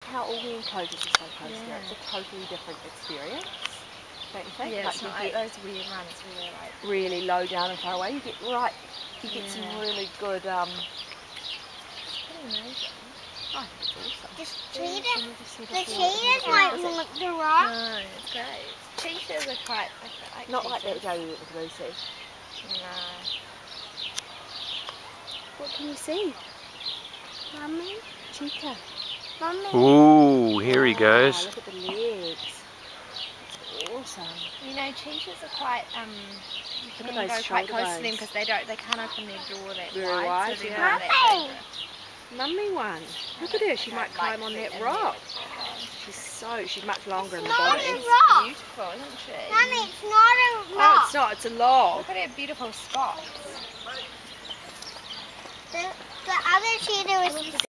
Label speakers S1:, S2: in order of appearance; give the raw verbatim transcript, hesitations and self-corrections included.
S1: how all the enclosures are so close
S2: Yeah.
S1: here. It's a totally different experience, don't you think?
S2: Yeah,
S1: like
S2: it's
S1: you
S2: not
S1: get
S2: like those weird runs where we're like...
S1: really low down and far away. You get right, you get
S2: Yeah.
S1: some really good, um,
S2: It's pretty amazing.
S1: I think it's awesome.
S3: The
S1: Can you
S3: cheetah,
S1: just see
S3: the
S1: field?
S3: cheetahs
S1: Yeah,
S3: might
S1: is it-
S3: want the rock.
S2: No, it's great. Cheetahs are quite... I quite like
S1: Not like
S2: cheetahs.
S1: that day with Lucy.
S2: No.
S1: What can you see?
S3: Mummy,
S1: Cheetah.
S3: mummy.
S4: Ooh, here he
S1: Wow,
S4: goes.
S1: look at the legs. It's awesome.
S2: You know, cheetahs are quite... Um, you
S1: Look at
S2: can
S1: those
S2: go quite
S1: shoulder
S2: close to them
S1: bones.
S2: because they don't. They can't open their door that
S1: Very
S2: wide,
S1: wide,
S2: so they're
S1: yeah.
S2: not that
S3: Mummy.
S2: dangerous.
S1: Mummy one. Look at her. She
S2: I
S1: might
S2: don't
S1: climb
S2: like
S1: on that
S2: them
S1: rock.
S2: there.
S1: She's so, she's much longer in the
S3: not
S1: body.
S3: a
S2: She's
S3: rock.
S2: beautiful, isn't she?
S3: Mummy, it's not a
S1: Oh,
S3: rock.
S1: it's not. It's a log.
S2: Look at her beautiful spots.
S3: The, the other cheetah was